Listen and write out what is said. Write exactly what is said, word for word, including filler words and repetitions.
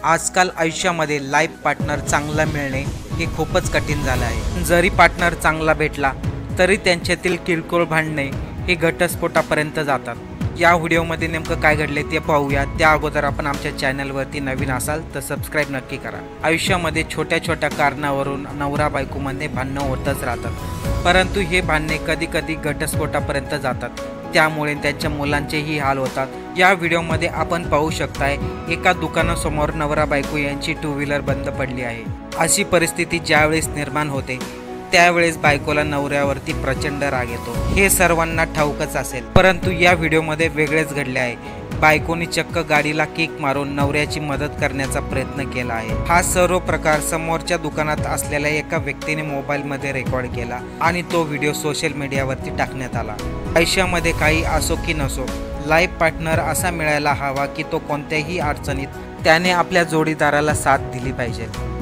आजकाल आयुष्यामध्ये life partner चांगला मिळणे हे खूपच कठीण झालं आहे। जरी पार्टनर चांगला भेटला तरी त्यांच्यातील किरकोळ भांडणे हे घटस्फोटापर्यंत जातात। या व्हिडिओमध्ये नेमकं काय घडले ते पाहूया। त्या अगोदर आपण आमच्या चॅनलवरती नवीन असाल तर सबस्क्राईब नक्की करा। आयुष्यामध्ये छोट्या छोट्या कारणावरून नवरा बायकोमध्ये भांडणं होतच राहतात, परंतु हे भांडणे कधी कधी घटस्फोटापर्यंत जातात, त्यामुळे त्यांच्या मुलांचेही हाल होतात। या व्हिडिओमध्ये आपण पाहू शकताय एका दुकानासमोर नवरा बायको यांची टू व्हीलर बंद पडली आहे। अशी परिस्थिती ज्यावेळेस निर्माण होते त्यावेळेस बायकोला नवऱ्यावरती प्रचंड राग येतो, हे सर्वांना ठाऊकच असेल। परंतु या व्हिडिओमध्ये वेगळेच घडले आहे। बायकोनी चक्क गाडीला किक मारून नवऱ्याची मदत करण्याचा प्रयत्न केला आहे। हा सर्व प्रकार समोरच्या दुकानात असलेल्या एका व्यक्तीने मोबाईलमध्ये रेकॉर्ड केला आणि तो व्हिडिओ सोशल मीडियावरती टाकण्यात आला। आयुष्यामध्ये काही असो की नसो, लाईफ पार्टनर असा मिळायला हवा की तो कोणत्याही अडचणीत त्याने आपल्या जोडीदाराला साथ दिली पाहिजे।